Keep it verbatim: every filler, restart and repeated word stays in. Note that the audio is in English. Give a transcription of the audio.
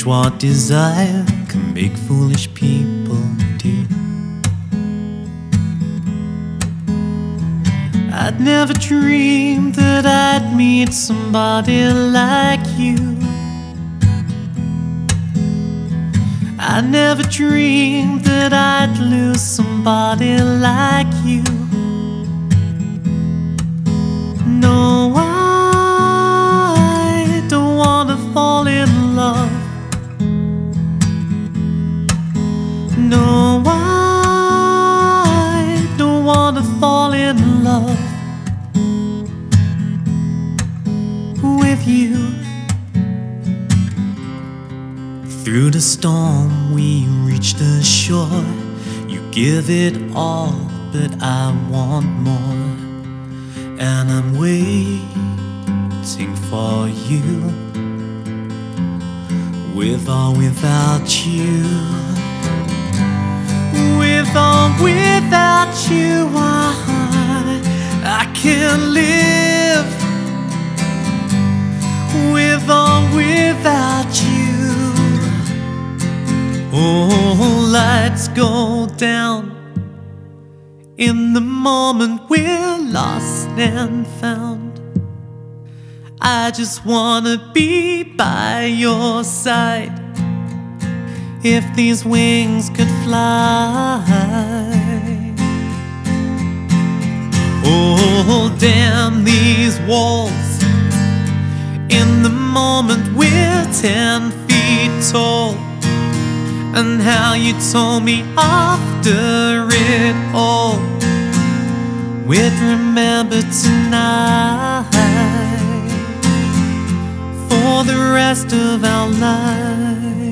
strange what desire can make foolish people do. I'd never dreamed that I'd meet somebody like you. I never dreamed that I'd lose somebody like you. No, I don't wanna fall in love. No, I don't wanna fall in love with you. Through the storm we reach the shore. You give it all, but I want more. And I'm waiting for you, with or without you. With or without you, I, I can't live. With or without you. Oh, lights go down in the moment we're lost and found. I just wanna be by your side. If these wings could fly. Oh, damn these walls. In the moment we're ten feet tall. And how you told me after it all, we'd remember tonight for the rest of our lives.